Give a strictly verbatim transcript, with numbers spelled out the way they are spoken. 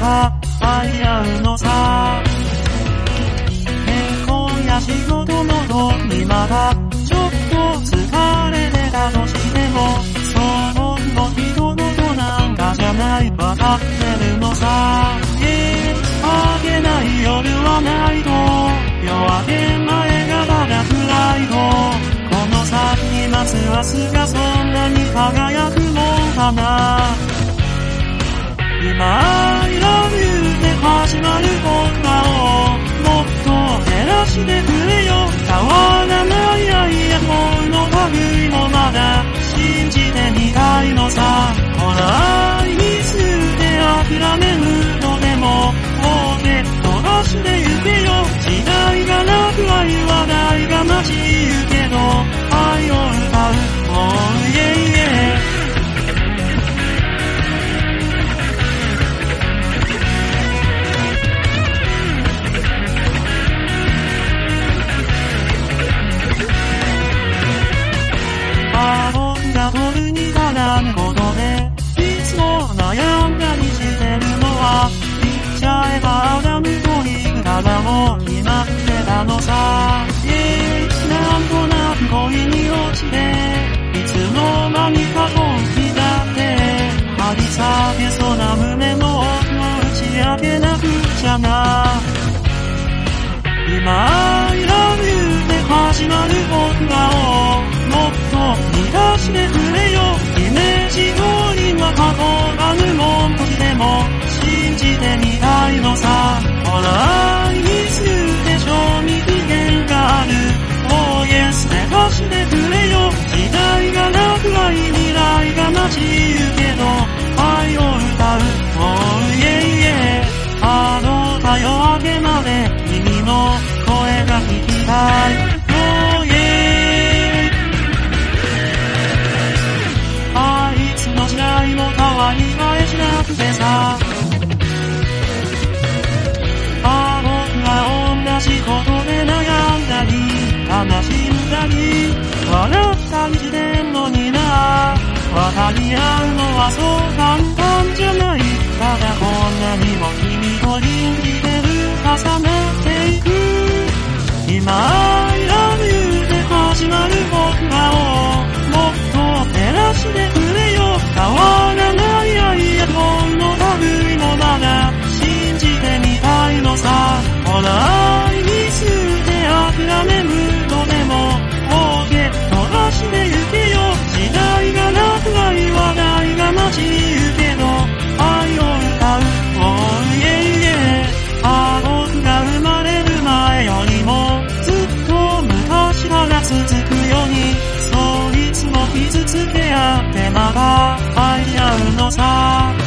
か愛合うのさ。結婚や仕事のどにまだちょっと疲れてたとしても、その人のことなんかじゃないわかってるのさ。あげない夜はないと夜明け前がまだ暗いと、この先に待つ明日がそんなに輝くもんかな。今 I love you で始まる言葉をもっと照らしてくれよ。変わらない愛や恋の類もまだ信じてみたいのさ。ほら愛にすて諦めるのでももうゲット出してゆけよ。時代がなく愛はないが待ちゆけど愛を歌う Oh yeah yeah。夜に絡むことでいつも悩んだりしてるのは、言っちゃえばアダムとイブからも決まってたのさ。なんとなく恋に落ちていつの間にか本気だって張り裂けそうな胸の奥を打ち明けなくちゃな。今 I love you で始まる僕らをもっと満たしてくれよ。イメージ通りは過去がぬもんとしても信じてみたいのさ。ほら愛にすて賞味期限がある Oh yes で貸してくれよ。時代がなく愛未来が待ちゆけど愛を歌う Oh yeah yeah。 あの太陽明けまで君の声が聞きたい。Oh yeah。 あいつの時代も変わり映えしなくてさ。あ僕は同じことで悩んだり悲しんだり笑ったりしてんのにな。分かり合うのはそう簡単じゃない。ただこんなにも君と信じてる重なっていく。今 I love you で始まる僕らをもっと照らしてくれよ。変わらない愛や恋の類もまだ信じてみたいのさ。ほら愛にすて諦めるのでももうゲット出してゆけよ。時代がなく愛はないが待ちゆけど愛を歌う Oh yeah yeah。 あ僕が生まれる前よりもずっと昔から続くように、そういつも傷つけ合ってまだ愛合うのさ。